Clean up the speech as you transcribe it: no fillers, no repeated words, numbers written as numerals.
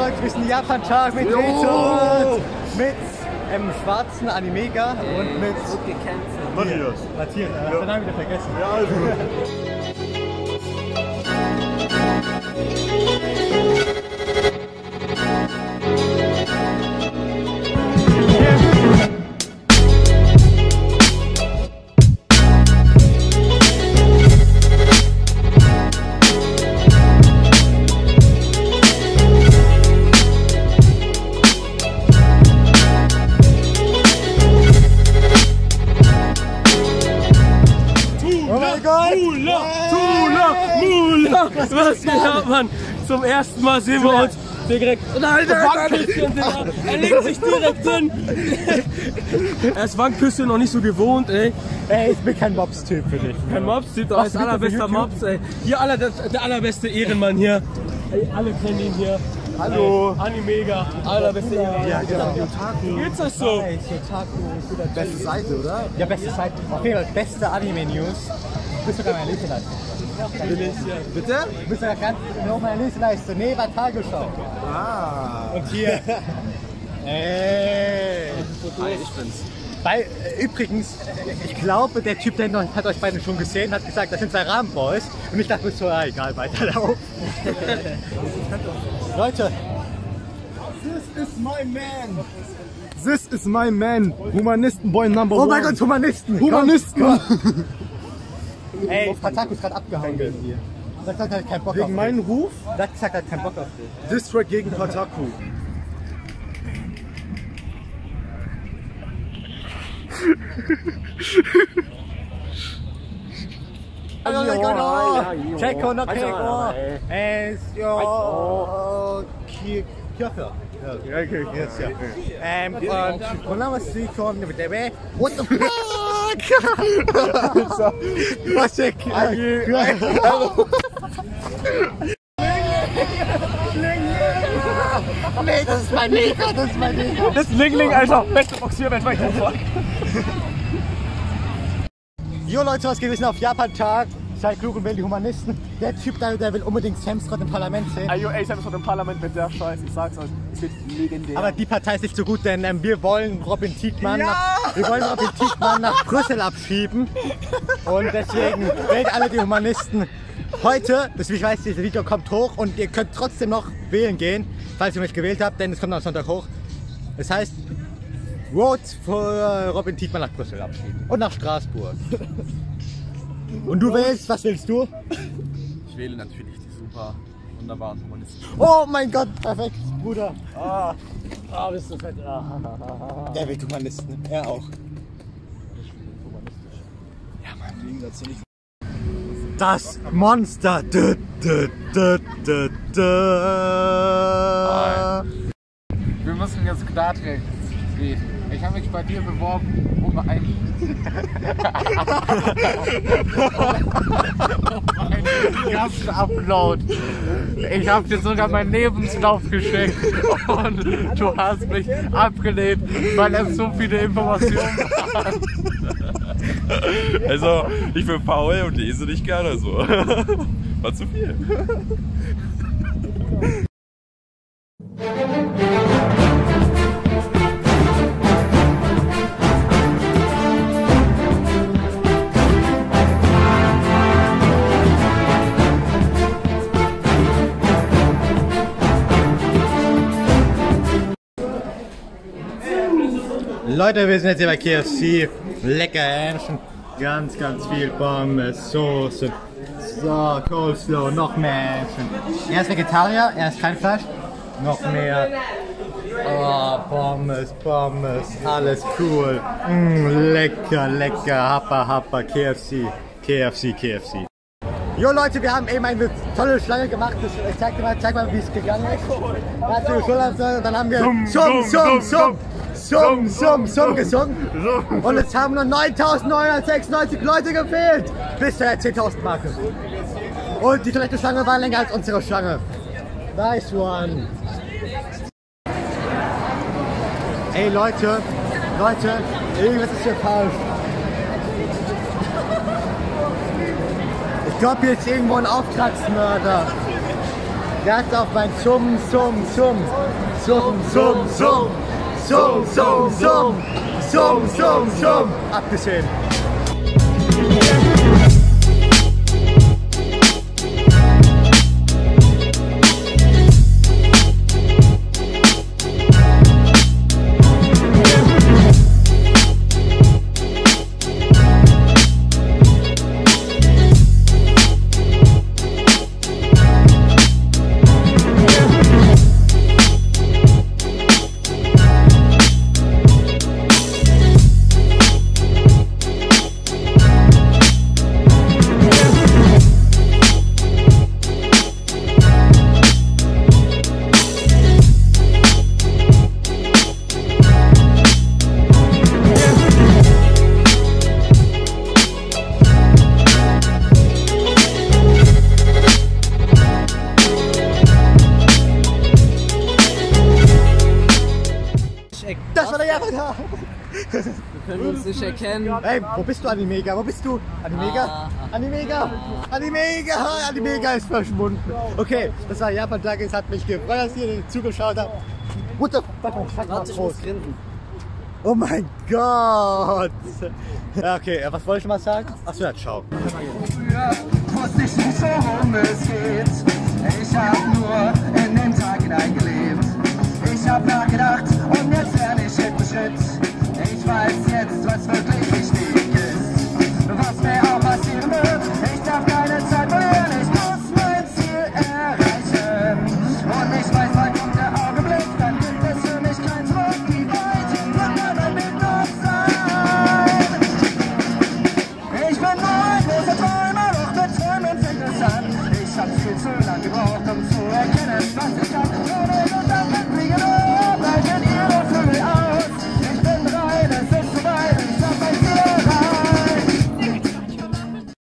Leute, wir sind Japan-Tag mit Rezo, mit schwarzen Animega und mit Matthias. Matthias, den haben wir wieder vergessen. Ja, also. Mula! Was geht ab, Mann? Zum ersten Mal sehen wir uns direkt. Wankküsschen, Digga! Er legt sich direkt hin! Er ist Wankküsschen noch nicht so gewohnt, ey. Ey, ich bin kein Mobs-Typ für dich. Kein Mobs-Typ, aber ist allerbester Mobs, ey. Hier der allerbeste Ehrenmann hier. Ey, alle kennen ihn hier. Hallo! Animega, allerbeste Ehrenmann. Ja, genau. Geht's euch so? Beste Seite, oder? Ja, beste Seite. Auf jeden Fall beste Anime-News. Du bist sogar meine Leseleiste. Bitte? Du bist sogar ganz auf meiner Leseleiste. Neva Tagesschau. Ah! Und hier. Ey. Hi, ich bin's. Bei, übrigens, ich glaube, der Typ, der hat euch beide schon gesehen, hat gesagt, das sind zwei Rahmenboys. Und ich dachte mir so, ja, egal, weiterlaufen. Leute. This is my man! This is my man! Humanistenboy Number Oh one! mein Gott, Humanisten! Humanisten! Komm. Ey, Pataku ist gerade abgehangen hier. Das hat halt keinen Bock Wegen auf meinem dich. Ruf? Das sagt halt keinen Bock auf dich. Distrack gegen Pataku. Check on the Keko. Es yo Kirche. Okay, Yes, ja. Und Konama Sikon mit der Way. What the fuck? Was der Nee, das ist mein Neger, das ist mein Neger. Das ist Lingling, Alter. Beste Boxier weltweit. Jo Leute, was geht? Wir sind auf Japan-Tag. Sei klug und wählen die Humanisten. Der Typ da, der will unbedingt Samscott im Parlament sehen. Ayo, ey, Samscott im Parlament mit der Scheiß. Ich sag's euch, es wird legendär. Aber die Partei ist nicht so gut, denn wir wollen Robin Tiedtmann nach Brüssel abschieben. Und deswegen wählt alle die Humanisten. Heute, ich weiß, dieses Video kommt hoch und ihr könnt trotzdem noch wählen gehen, falls ihr mich gewählt habt, denn es kommt am Sonntag hoch. Das heißt, vote für Robin Tiedtmann nach Brüssel abschieben. Und nach Straßburg. Und du wählst, was willst du? Ich wähle natürlich die super wunderbaren Humanisten. Oh mein Gott, perfekt, Bruder. bist du fett. Der will Humanisten, er auch. Ja, mein Ding dazu nicht. Das Monster. Wir müssen jetzt Klartext reden. Ich habe mich bei dir beworben, um einen Gast-Upload. Ich habe dir sogar meinen Lebenslauf geschickt und du hast mich abgelehnt, weil es so viele Informationen waren. Also, ich bin faul und lese nicht gerne so. War zu viel. Leute, wir sind jetzt hier bei KFC. Lecker Hähnchen. Ganz, ganz viel Pommes, Soße. So, Coleslaw, noch mehr Hähnchen. Er ist Vegetarier, er ist kein Fleisch. Noch mehr. Oh, Pommes, alles cool. Lecker, lecker. Happa, happa, KFC. KFC. Jo Leute, wir haben eben eine tolle Schlange gemacht. Ich zeig mal, wie es gegangen ist. Dann haben wir Summ gesungen. Und jetzt haben nur 9.996 Leute gefehlt. Bis zur 10.000 Marke. Und die Toilettenschlange war länger als unsere Schlange. Nice one. Ey Leute, irgendwas ist hier falsch. Ich glaube, hier ist irgendwo ein Auftragsmörder. Gas auf mein Summ, Summ, Summ. Summ, Summ, Summ. Summ, Summ, Summ. Summ, Summ, Summ. Abgesehen. Das war der Java. Wir können uns nicht erkennen. Ey, wo bist du, Animega? Wo bist du? Animega? Animega? Animega! Animega ist verschwunden. Okay, das war Japan-Tag. Es hat mich gefreut, dass ihr zugeschaut habt. What the fuck, Warte, ich muss grinsen. Oh mein Gott! Ja, okay, was wollte ich mal sagen? Achso, ja, ciao. Früher wusste ich nicht, worum es geht. Ich hab nur